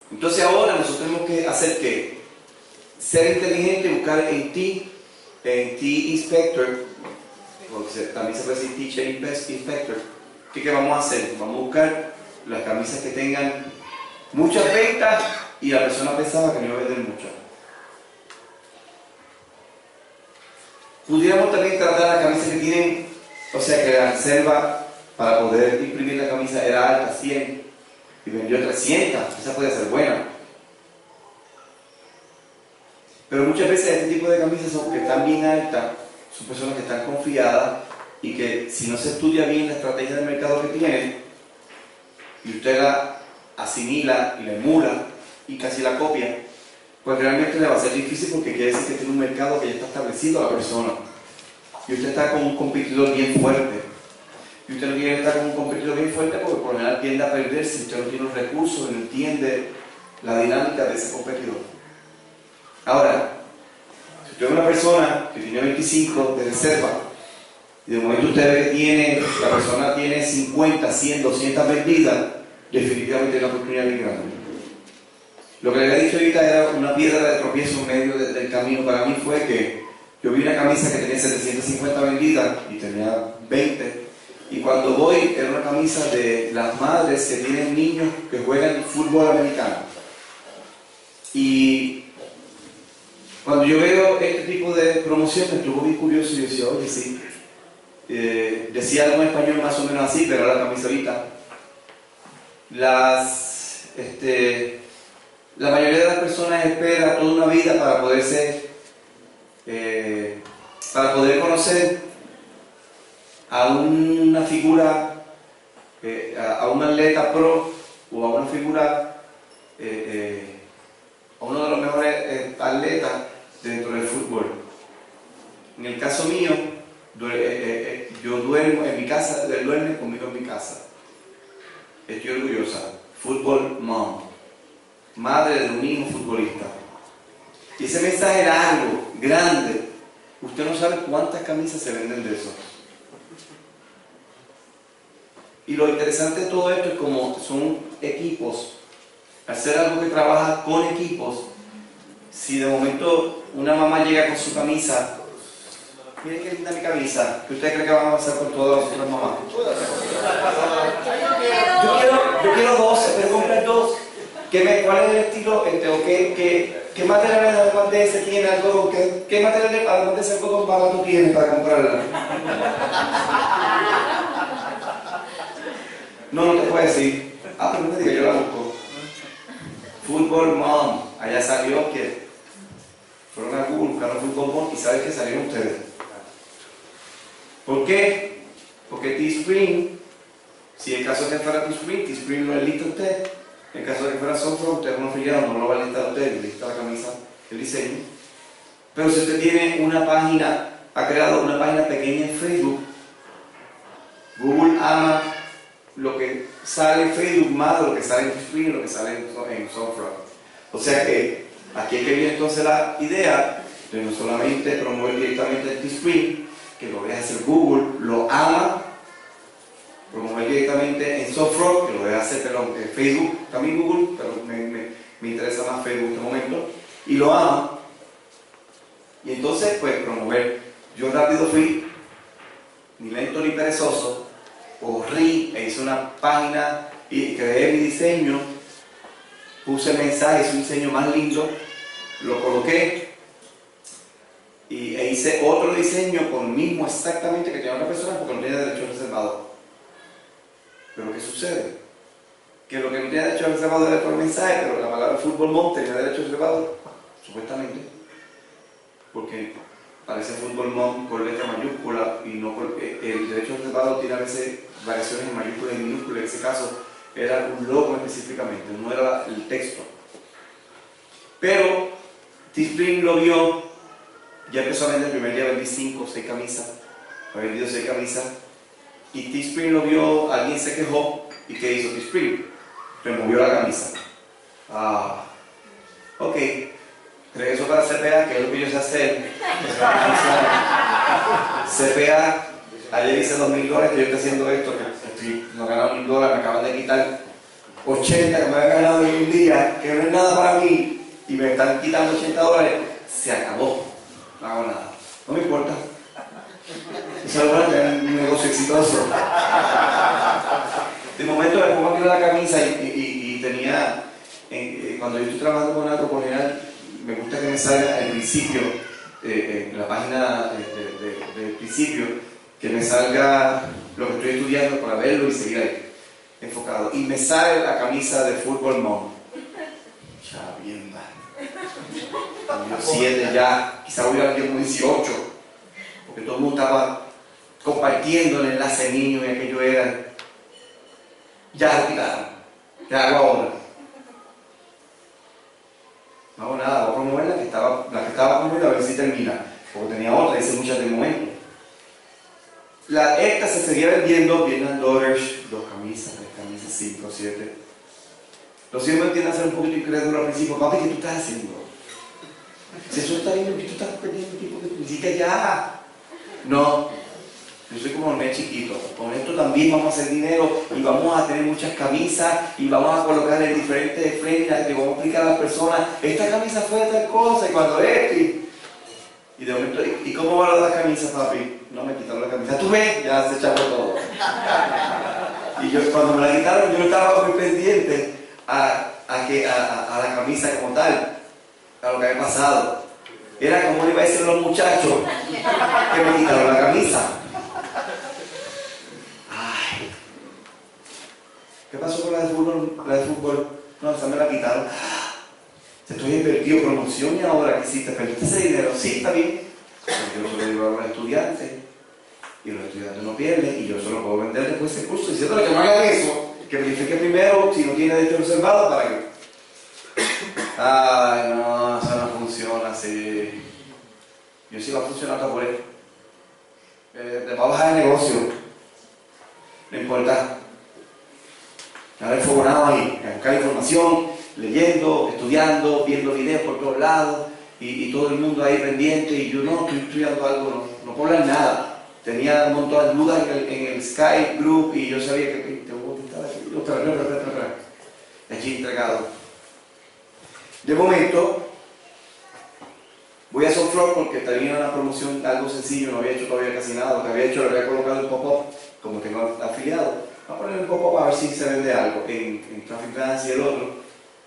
Entonces ahora nosotros tenemos que hacer que ser inteligente, buscar en ti inspector, también se puede decir teacher inspector. ¿Qué vamos a hacer? Vamos a buscar las camisas que tengan muchas ventas y la persona pensaba que no iba a vender mucho. Pudiéramos también tratar las camisas que tienen, o sea que la reserva para poder imprimir la camisa era alta, 100, y vendió 300, esa puede ser buena. Pero muchas veces este tipo de camisas son que están bien altas, son personas que están confiadas y que si no se estudia bien la estrategia de mercado que tienen y usted la asimila y la emula y casi la copia, pues realmente le va a ser difícil porque quiere decir que tiene un mercado que ya está establecido a la persona y usted está con un competidor bien fuerte y usted no quiere estar con un competidor bien fuerte porque por lo general tiende a perderse si usted no tiene los recursos y no entiende la dinámica de ese competidor. Ahora, si usted es una persona que tiene 25 de reserva y de momento usted ve que la persona tiene 50, 100, 200 vendidas, definitivamente hay una oportunidad muy grande. Lo que le había dicho ahorita era una piedra de tropiezo en medio del camino para mí fue que yo vi una camisa que tenía 750 vendidas y tenía 20 y cuando voy era una camisa de las madres que tienen niños que juegan fútbol americano y cuando yo veo este tipo de promociones estuve muy curioso y decía, oye sí, decía algo en español más o menos así, pero la camisa ahorita la mayoría de las personas espera toda una vida para poder conocer a una figura, a un atleta pro o a una figura, a uno de los mejores atletas dentro del fútbol. En el caso mío, yo duermo en mi casa, él duerme conmigo en mi casa. Estoy orgullosa. Football mom. Madre de un hijo futbolista. Y ese mensaje largo, grande, usted no sabe cuántas camisas se venden de eso. Y lo interesante de todo esto es como son equipos, hacer algo que trabaja con equipos, si de momento una mamá llega con su camisa, miren qué linda mi camisa, ¿qué usted cree que van a pasar con todas las otras mamás? Yo quiero dos, pero comprar dos. ¿Cuál es el estilo? ¿Qué materiales además de ese tiene algo? ¿Qué materiales además de ese algodón barato tiene para comprarla? No te puedo decir. Pero no te diga, yo la busco. Football Mom. Allá salió que fueron a Google, buscaron Football Mom y ¿sabes qué salieron ustedes? ¿Por qué? Porque Teespring, si el caso es que fuera Teespring no es listo usted. En caso de que fuera Software, usted como afiliado no lo va a listar a usted, lista la camisa, el diseño. Pero si usted tiene una página, ha creado una página pequeña en Facebook, Google ama lo que sale en Facebook más de lo que sale en Teespring, lo que sale en Software. O sea que aquí es que viene entonces la idea de no solamente promover directamente el Teespring, que lo deja hacer Google, lo ama, promover directamente en Software, que lo deja hacer en Facebook, también Google, pero me interesa más Facebook en este momento, y lo ama, y entonces pues promover. Yo rápido fui, ni lento ni perezoso, corrí e hice una página y creé mi diseño, puse mensajes, un diseño más lindo, lo coloqué e hice otro diseño con el mismo exactamente que tenía otra persona porque no tenía derecho reservado. Pero ¿qué sucede? Que lo que no tenía derecho reservado era por el mensaje, pero la palabra Football Mom tenía derecho reservado, supuestamente, porque parece Football Mom con letra mayúscula y no porque el derecho reservado tiene a veces variaciones en mayúscula y minúscula. En ese caso era un logo específicamente, no era el texto. Pero Teespring lo vio, ya empezó a vender, el primer día vendí 5 o 6 camisas, ha vendido 6 camisas, y Teespring lo vio, alguien se quejó, ¿y qué hizo Teespring? Removió la camisa. Ok, regreso para CPA, que es lo que yo sé hacer. CPA, ayer hice $2,000 que yo estoy haciendo esto, que no he ganado $1,000, me acaban de quitar 80 que me había ganado en un día, que no es nada para mí, y me están quitando $80, se acabó. No hago nada. No me importa. Eso es bueno tener un negocio exitoso. De momento me pongo aquí la camisa y tenía, cuando yo estoy trabajando con algo, por general, me gusta que me salga el principio, en la página del principio, que me salga lo que estoy estudiando para verlo y seguir ahí, enfocado. Y me sale la camisa de Football Mom. Ya, bien mal. 7 ya, quizá voy al tiempo 18, porque todo el mundo estaba compartiendo el enlace niño y aquello era. Ya lo quitaron. ¿Qué hago ahora? No hago nada, voy a promover la que estaba promoviendo a ver si termina, porque tenía otra, hice muchas de momento. Esta se seguía vendiendo, Vietnam Daughters, 2 camisas, 3 camisas, 5, 7. Los hijos me entienden a ser un poquito incrédulo al principio. Papi, ¿qué tú estás haciendo? Si eso está bien, ¿qué tú estás perdiendo tiempo? Que tú digas ya. No, yo soy como un mes chiquito. Con esto también vamos a hacer dinero y vamos a tener muchas camisas y vamos a colocar en diferentes frendas que vamos a explicar a las personas. Esta camisa fue de tal cosa y cuando y de momento, ¿y cómo van las camisas, papi? No me quitaron la camisa. ¿Tú ves? Ya se echaba todo. Y yo cuando me la quitaron, yo no estaba muy pendiente a la camisa como tal, a lo que había pasado. Era como le iba a decir a los muchachos que me quitaron la camisa. Ay. ¿Qué pasó con la de fútbol? La de fútbol, no, esa me la quitaron. Te estoy invertido promoción y ahora que hiciste, perdiste ese dinero. Sí, está bien. Yo se lo digo a los estudiantes y los estudiantes no pierden y yo solo puedo vender después ese curso diciéndole que no hagan eso, que verifique primero si no tiene derecho reservado para que. Ay, no, eso no funciona así. Yo sí va a funcionar hasta por él. Le va a bajar el negocio. No importa. Ahora enfogonado ahí, a buscar información, leyendo, estudiando, viendo videos por todos lados y todo el mundo ahí pendiente y yo no, estoy estudiando algo, no puedo hablar nada. Tenía un montón de dudas en el Skype group y yo sabía que te voy a contestar aquí, otra. Aquí entregado. De momento, voy a Softfloor porque tenía una promoción, algo sencillo, no había hecho todavía casi nada. Lo que había hecho, le había colocado el pop-up, como tengo afiliado. Voy a poner un pop-up a ver si se vende algo en Traffic Dance y el otro.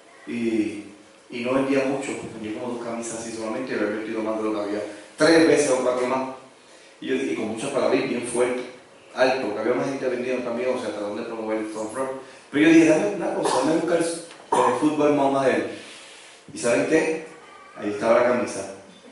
Y no vendía mucho, vendía como 2 camisas así solamente y había invertido más de lo que había. 3 veces o 4 más. Y con muchas palabras bien fuertes, alto, porque había más gente vendiendo también, o sea, tratando de promover el Softfloor. Pero yo dije, dame una cosa, dame a buscar el fútbol más de él. ¿Y saben qué? Ahí estaba la camisa.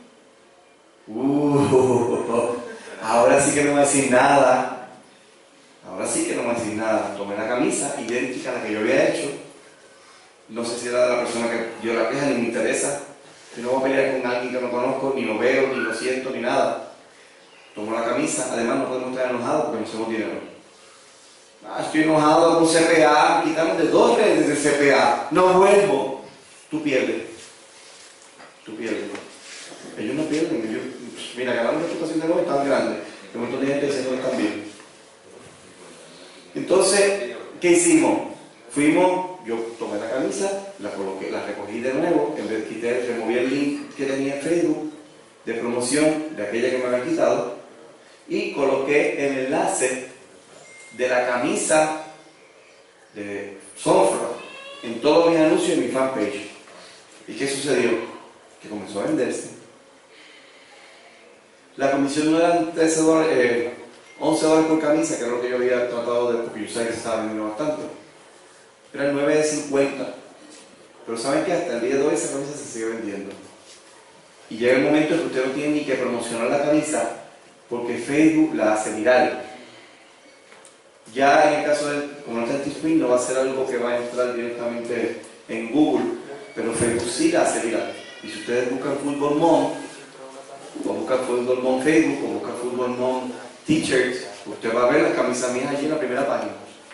Ahora sí que no me va a decir nada. Ahora sí que no me va a decir nada. Tomé la camisa idéntica a la que yo había hecho. No sé si era de la persona que dio la queja, ni me interesa. Yo no voy a pelear con alguien que no conozco, ni lo veo, ni lo siento, ni nada. Tomo la camisa. Además no podemos estar enojados porque no somos dinero. Estoy enojado con CPA, me quitaron de 2 redes de CPA. No vuelvo. Tú pierdes. Ellos no pierden. Mira, ganaron una reputación de nuevo tan grande. Que un montón de gente diciendo que están bien. Entonces, ¿qué hicimos? Yo tomé la camisa, la coloqué, la recogí de nuevo, en vez de removí el link que tenía en Facebook de promoción de aquella que me había quitado y coloqué el enlace de la camisa de Softfloor en todos mis anuncios en mi fanpage. ¿Y qué sucedió? Que comenzó a venderse. La comisión no eran $13, $11 por camisa, que era lo que yo había tratado de, porque yo sabía que se estaba vendiendo bastante. Eran $9.50. Pero saben que hasta el día de hoy esa camisa se sigue vendiendo. Y llega el momento en que usted no tiene ni que promocionar la camisa, porque Facebook la hace viral. Ya en el caso del, como no está en T-Spring, no va a ser algo que va a entrar directamente en Google, pero Facebook sí la hace viral. Y si ustedes buscan Football Mom, o buscan Football Mom Facebook, o buscan Football Mom T-shirts, usted va a ver las camisas mías allí en la primera página.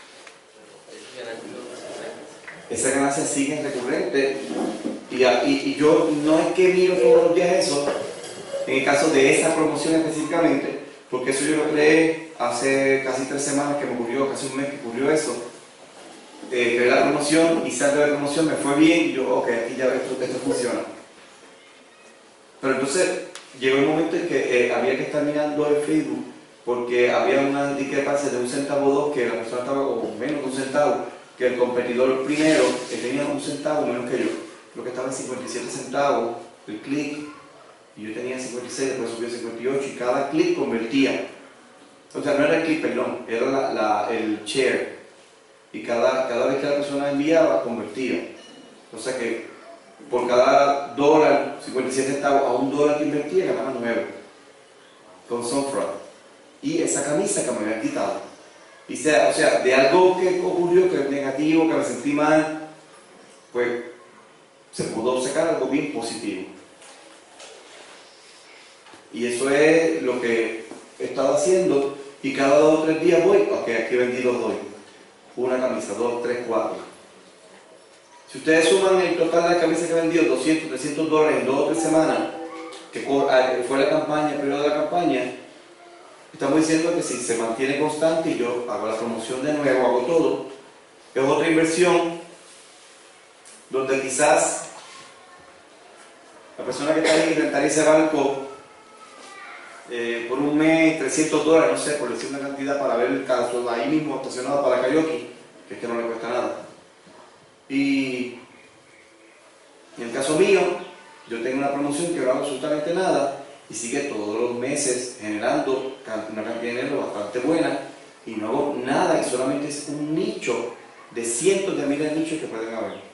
Esa ganancia sigue recurrente y yo no es que miro todos los días eso, en el caso de esa promoción específicamente, porque eso yo lo creé hace casi 3 semanas que me ocurrió, casi un mes que ocurrió eso. creé la promoción, hice algo de promoción, me fue bien, y yo, ok, aquí ya ves, esto funciona. Pero entonces llegó el momento en que había que estar mirando el Facebook, porque había una discrepancia de 1 centavo o 2, que la persona estaba con menos de 1 centavo, que el competidor primero, que tenía 1 centavo menos que yo. Creo que estaba en 57 centavos el clic, y yo tenía 56, después subió a 58, y cada clic convertía. O sea, no era el clic, perdón, era el share. Y cada vez que la persona enviaba, convertía. O sea que por cada dólar, 57 centavos, a $1 que invertía, ganaba 9 con Sunfront. Y esa camisa que me habían quitado. O sea, de algo que ocurrió, que es negativo, que me sentí mal, pues se pudo sacar algo bien positivo. Y eso es lo que he estado haciendo, y cada 2 o 3 días voy, ok, aquí vendí los doy. Una camisa, 2, 3, 4. Si ustedes suman el total de las camisas que he vendido, 200, 300 dólares en 2 o 3 semanas, que fue la campaña, el periodo de la campaña, estamos diciendo que si se mantiene constante y yo hago la promoción de nuevo, hago todo, es otra inversión donde quizás la persona que está ahí rentaría ese barco por un mes, 300 dólares, no sé, por decir una cantidad, para ver el caso, ahí mismo estacionado para karaoke, que es que no le cuesta nada. Y en el caso mío, yo tengo una promoción que no hago absolutamente nada y sigue todos los meses generando una cantidad de dinero bastante buena, y no hago nada, y solamente es un nicho de cientos de miles de nichos que pueden haber.